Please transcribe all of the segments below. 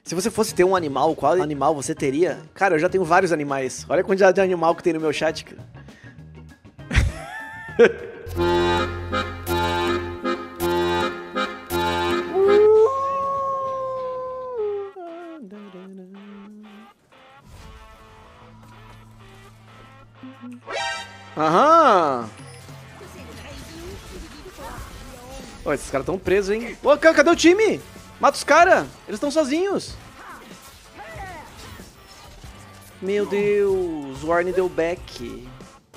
Se você fosse ter um animal, qual animal você teria? Cara, eu já tenho vários animais. Olha a quantidade de animal que tem no meu chat, cara. Aham! Ô, esses caras estão presos, hein? Ô, cadê o time? Mata os caras! Eles estão sozinhos! Meu Deus! O Warren deu back.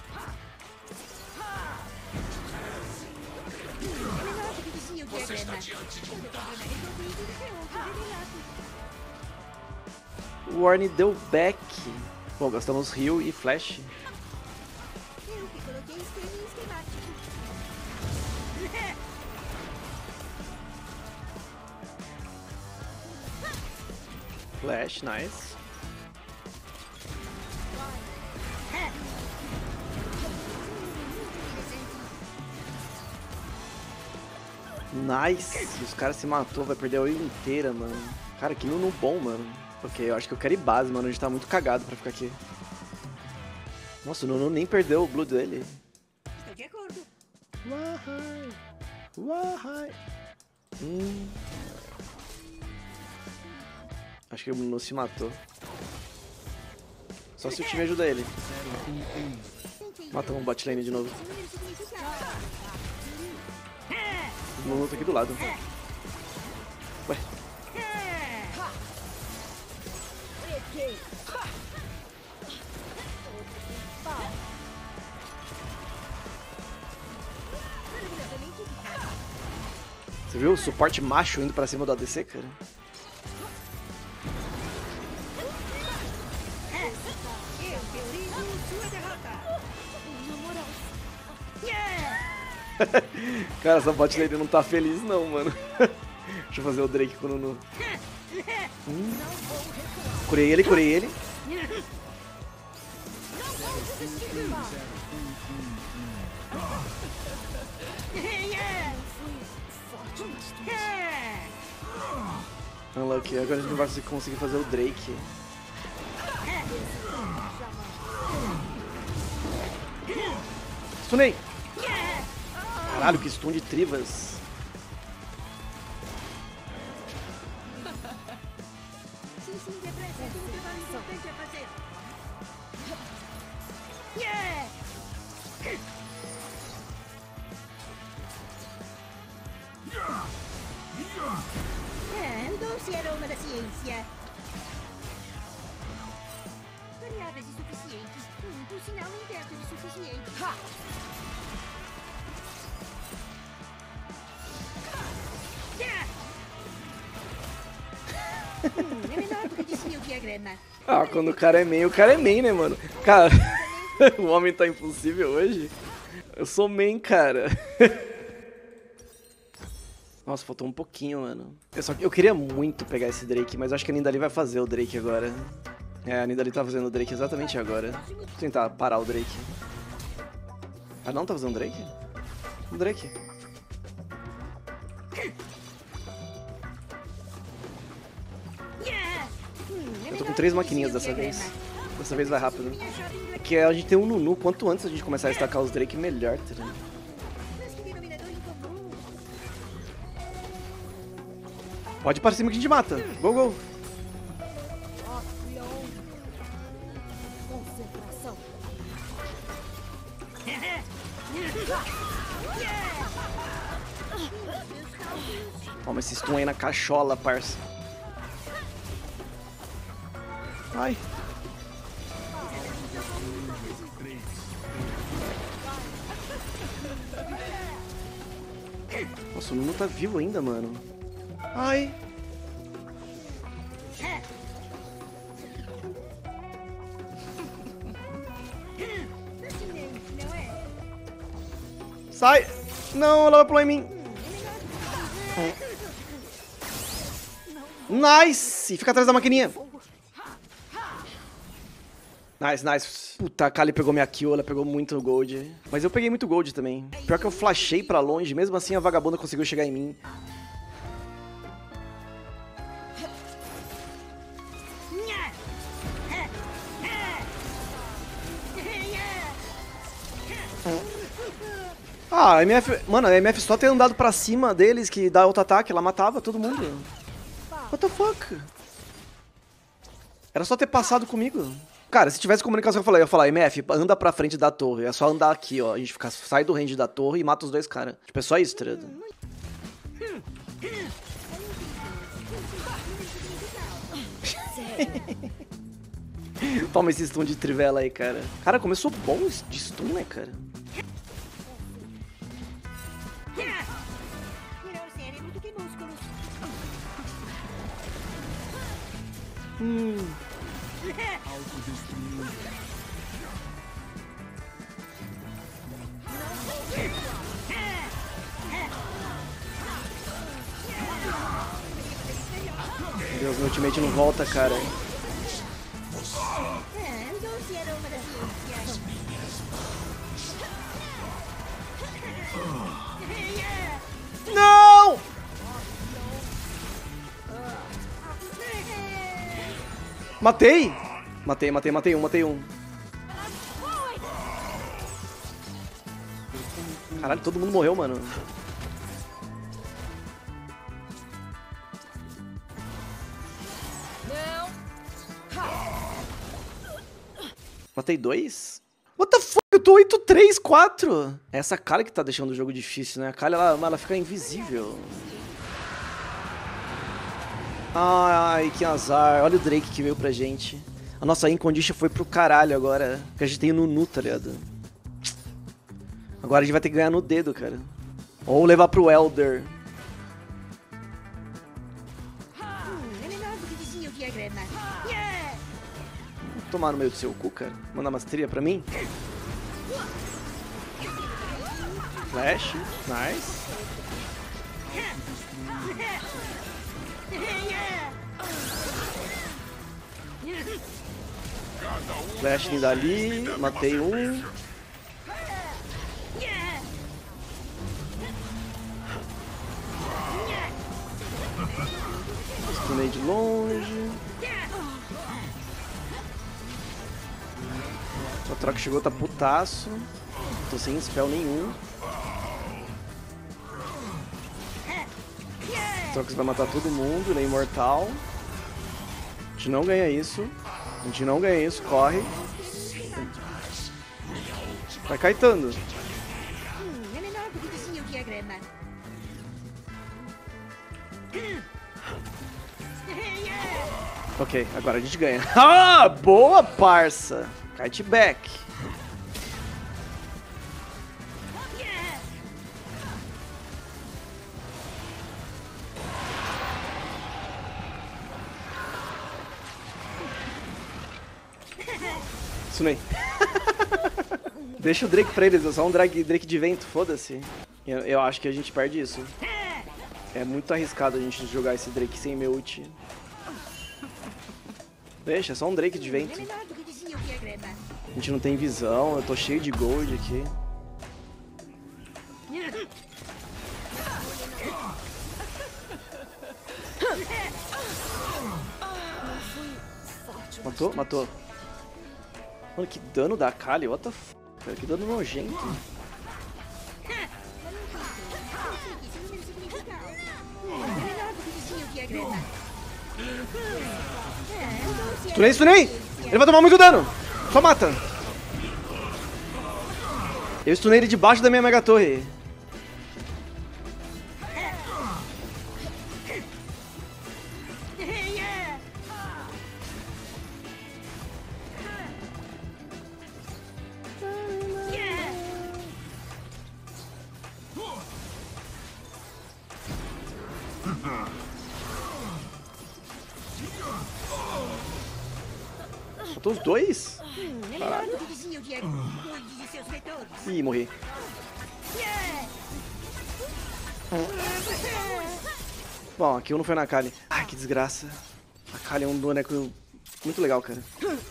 O Warren deu back. Bom, gastamos heal e flash. Flash, nice. Nice! Os caras se matou, vai perder a wave inteira, mano. Cara, que Nunu bom, mano. Ok, eu acho que eu quero ir base, mano. A gente tá muito cagado pra ficar aqui. Nossa, o Nunu nem perdeu o blue dele. Estou de acordo. Wahai! Wahai! Acho que o Nunu se matou. Só se o time ajuda ele. Matamos o bot lane de novo. O Nunu tá aqui do lado. Ué. Você viu o suporte macho indo pra cima do ADC, cara? Cara, essa bot lane não tá feliz não, mano. Deixa eu fazer o Drake com o Nunu. Curei ele, curei ele. Unlucky, agora a gente não vai conseguir fazer o Drake. Stunei! Caralho, que stun de trivas. O doce aroma da ciência. Variáveis insuficientes. Por sinal inverso de suficiente. É melhor do que disse o diagrama. Ah, quando o cara é main, né, mano? Cara, o homem tá impossível hoje. Eu sou main, cara. Nossa, faltou um pouquinho, mano. Eu queria muito pegar esse Drake, mas eu acho que a Nidalee vai fazer o Drake agora. É, a Nidalee tá fazendo o Drake exatamente agora. Vou tentar parar o Drake. Ah, não tá fazendo o Drake? O Drake. Eu tô com 3 maquininhas dessa vez. Dessa vez vai rápido. É que a gente tem um Nunu. Quanto antes a gente começar a estacar os Drake, melhor, tá ligado? Pode ir pra cima que a gente mata. Go, go. Toma esse stun aí na cachola, parça. Ai. Nossa, o Nunu tá vivo ainda, mano. Ai. Sai! Não, ela vai pular em mim. Nice! Fica atrás da maquininha. Nice, nice. Puta, a Kali pegou minha kill, ela pegou muito gold. Mas eu peguei muito gold também. Pior que eu flashei pra longe, mesmo assim a vagabunda conseguiu chegar em mim. Ah, a MF... Mano, a MF só ter andado pra cima deles que dá auto-ataque, ela matava todo mundo. What the fuck? Era só ter passado comigo. Cara, se tivesse comunicação, eu ia falar, MF, anda pra frente da torre. É só andar aqui, ó. A gente sai do range da torre e mata os dois caras. Tipo, é só isso, tá ligado? Toma esse stun de trivela aí, cara. Cara, começou bom de stun, né, cara? Melhor cérebro do que músculos. Meu Deus, meu ultimate não volta, cara. Doce aroma da ciência. Não! Matei! Matei um. Caralho, todo mundo morreu, mano. Matei 2? What the fuck? Eu tô 8-3-4. É essa Kali que tá deixando o jogo difícil, né? A Kali, ela fica invisível. Ai, que azar. Olha o Drake que veio pra gente. A nossa Incondition foi pro caralho agora. Que a gente tem o Nunu, tá ligado? Agora a gente vai ter que ganhar no dedo, cara. Ou levar pro Elder. É menor do que vizinho diagrama. Tomar no meio do seu cu, cara. Mandar umas trilhas pra mim. Flash. Nice. Flash vindo ali. Matei um. Stunei de longe. O troca chegou, tá putaço. Tô sem spell nenhum. O Trox vai matar todo mundo, ele é imortal. A gente não ganha isso. Corre. Vai Caetano. É menor do que vizinho diagrama. Ok, agora a gente ganha. Ah, boa, parça. Kite back. Sunei. Deixa o Drake pra eles, é só um Drake de vento, foda-se. Eu acho que a gente perde isso. É muito arriscado a gente jogar esse Drake sem meu ult. Deixa, é só um Drake de vento. A gente não tem visão, eu tô cheio de gold aqui. Matou? Matou. Mano, que dano da Kali, what the f... Cara, que dano nojento. Stunei! Ele vai tomar muito dano! Só mata! Eu stunei ele debaixo da minha mega torre. Matou os dois? Caralho. Ih, morri. Bom, aqui não foi na Kali. Ai, que desgraça. A Kali é um boneco muito legal, cara.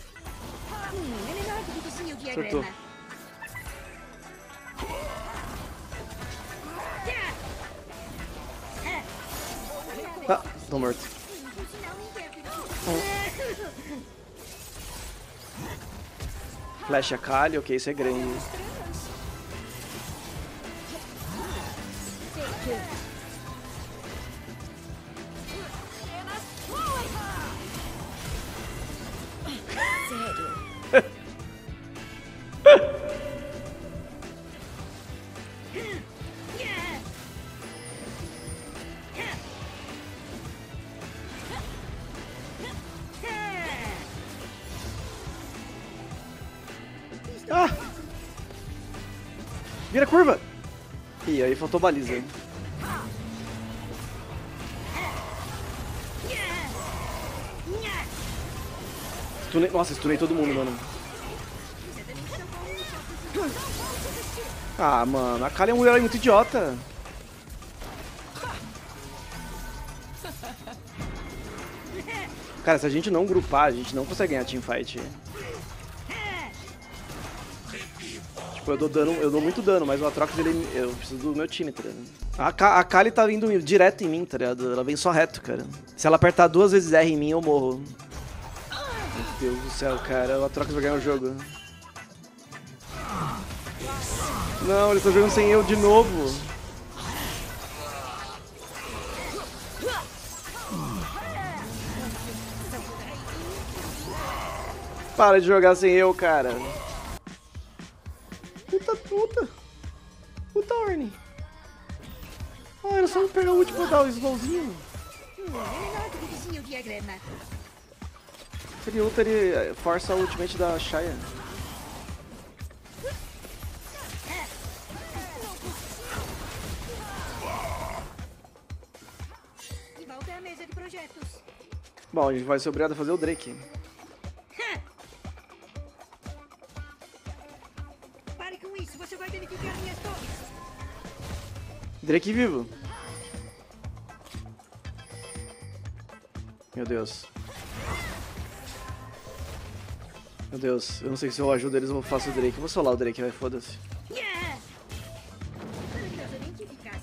Acertou. Ah, tô morto. Flash a Kali, ok, isso é grande. Ah! Vira curva! Ih, aí faltou baliza. Nossa, stunei todo mundo, mano. Ah, mano, a Kali é um herói muito idiota. Cara, se a gente não grupar, a gente não consegue ganhar teamfight. Tipo, eu dou muito dano, mas o Aatrox, eu preciso do meu time, tá ligado? A Kali tá vindo direto em mim, tá ligado? Ela vem só reto, cara. Se ela apertar 2 vezes R em mim, eu morro. Meu Deus do céu, cara. O Aatrox vai ganhar o jogo. Não, eles estão jogando sem eu de novo. Para de jogar sem eu, cara. Puta Orne. Ah, era só pegar o último dar o slowzinho. Ele ulta, ele força a ultimate da Xayah. E volta à mesa de projetos. Bom, a gente vai ser obrigado a fazer o Drake. Pare com isso, você vai verificar minhas torres. Drake vivo. Meu Deus. Meu Deus, eu não sei se eu ajudo eles ou faço o Drake. Eu vou solar o Drake, vai, foda-se. Maravilhosamente eficaz.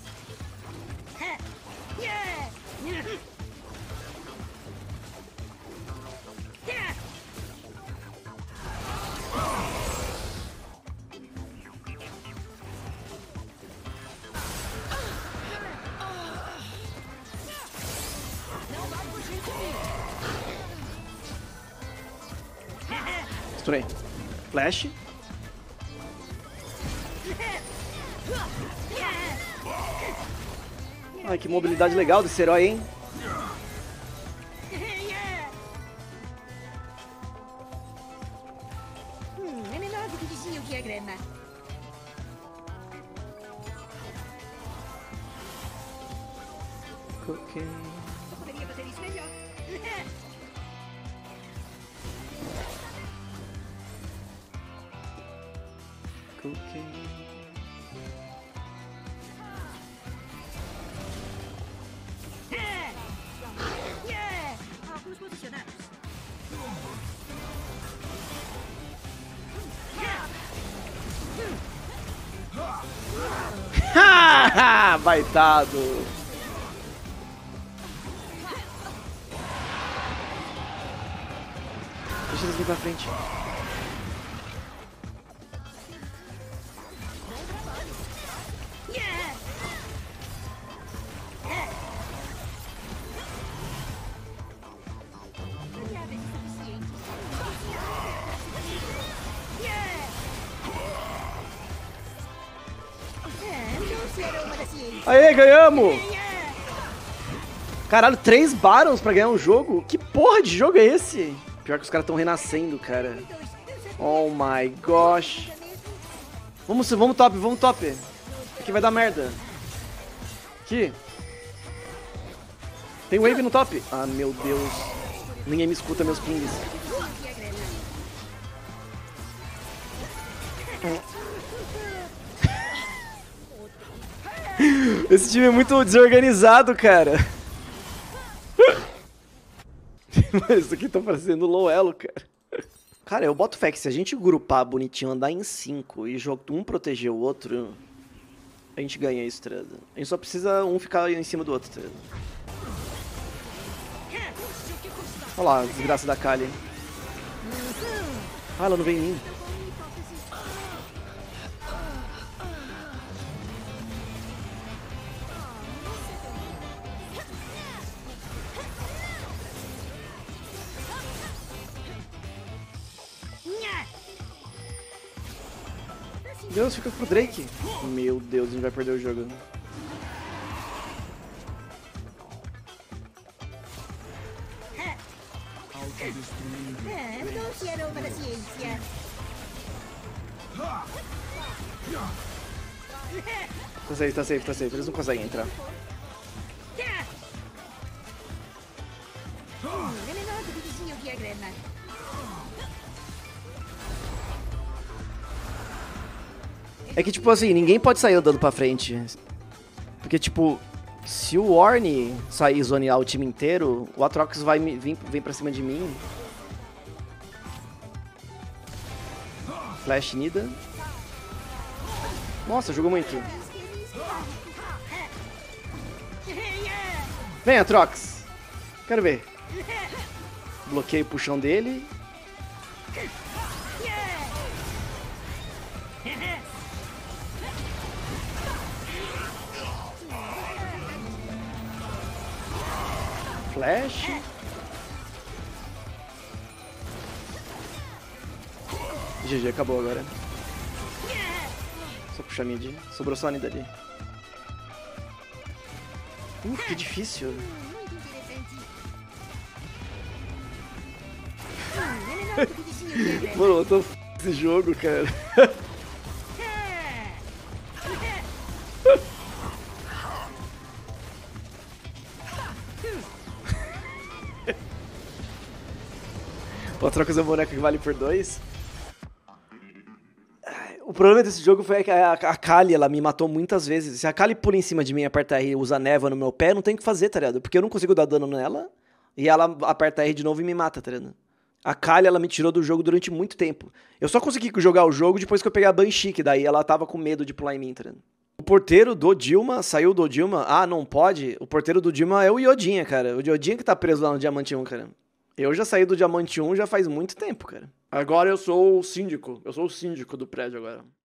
Stunei. Flash. Ai, que mobilidade legal desse herói, hein? É menor do que dizia o diagrama. Ok. Eu poderia fazer isso melhor. Ok. Óculos posicionados. Haha, baitado. Deixa eles vir pra frente. Variáveis suficientes. Não será uma da ciência. Aê, ganhamos! Caralho, 3 Barons pra ganhar um jogo? Que porra de jogo é esse? Pior que os caras estão renascendo, cara. Oh my gosh. Vamos top, vamos top. Aqui vai dar merda. Aqui. Tem wave no top. Ah, meu Deus. Ninguém me escuta meus pings. Esse time é muito desorganizado, cara. Mas isso aqui tá parecendo low elo, cara. Cara, eu boto fé que se a gente grupar bonitinho, andar em 5 e um proteger o outro, a gente ganha isso, tá ligado? A gente só precisa um ficar em cima do outro, tá ligado? Olha lá, a desgraça da Kali. Ah, ela não vem em mim. Deus, fica pro Drake. Meu Deus, a gente vai perder o jogo. Doce aroma da ciência. Tá safe, tá safe, tá safe. Eles não conseguem entrar. Venenoso do vizinho diagrama. É que, tipo assim, ninguém pode sair andando pra frente. Porque, tipo, se o Ornn sair e zonear o time inteiro, o Atrox vai vem pra cima de mim. Flash Nida. Nossa, jogou muito. Vem, Atrox. Quero ver. Bloqueio o puxão dele. Flash. GG, acabou agora. Só puxar mid. Sobrou só a Nida ali. Que difícil. Muito interessante. Venenoso do vizinho diagrama. Mano, eu tô f*** esse jogo, cara. Pô, troca o boneco que vale por 2. O problema desse jogo foi que a Kali, ela me matou muitas vezes. Se a Kali pula em cima de mim e aperta R e usa névoa no meu pé, não tem o que fazer, tá ligado? Porque eu não consigo dar dano nela, e ela aperta R de novo e me mata, tá ligado? A Kali, ela me tirou do jogo durante muito tempo. Eu só consegui jogar o jogo depois que eu peguei a Banshee, que daí ela tava com medo de pular em mim, tá ligado? O porteiro do Dilma, saiu do Dilma. Ah, não pode? O porteiro do Dilma é o Iodinha, cara. O Iodinha que tá preso lá no Diamante 1, cara. Eu já saí do Diamante 1 já faz muito tempo, cara. Agora eu sou o síndico. Eu sou o síndico do prédio agora.